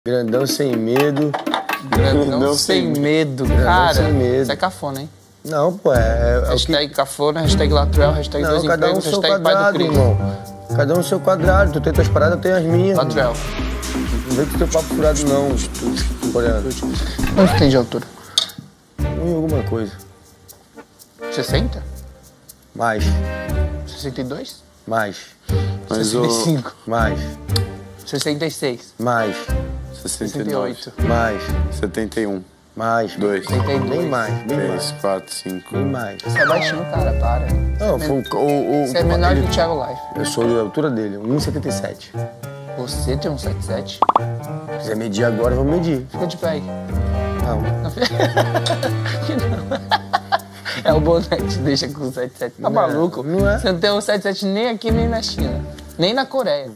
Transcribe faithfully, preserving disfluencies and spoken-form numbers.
Grandão sem medo. Grandão, Grandão sem, sem medo, Grandão cara. Sem medo. Isso é cafona, hein? Não, pô, é... é hashtag o que... cafona, hashtag Latrell, hashtag não, dois cada empregos, um seu hashtag quadrado, pai do Cris. irmão. Cada um no seu quadrado. Tu tem tuas paradas, eu tenho as minhas. Latrell. Não vem com teu papo furado, não. Coreano. Quanto tem de altura? Um e alguma coisa. sessenta? Mais. sessenta e dois? Mais. sessenta e cinco? O... Mais. sessenta e seis? Mais. sessenta e oito. Mais. setenta e um. Mais. dois. setenta e dois. Bem mais. Bem três, mais. quatro, cinco. Bem mais. Você é baixinho, cara, para. Não, você foi o... o, o você é menor ele... que o Thiago Life. Eu sou da altura dele, um e setenta e sete. Você tem um setenta e sete? Se quiser medir agora, eu vou medir. Fica de pé aí. Não. Não. É o boné que te deixa com setenta e sete. Tá não maluco? É, não é. Você não tem um setenta e sete nem aqui, nem na China. Nem na Coreia.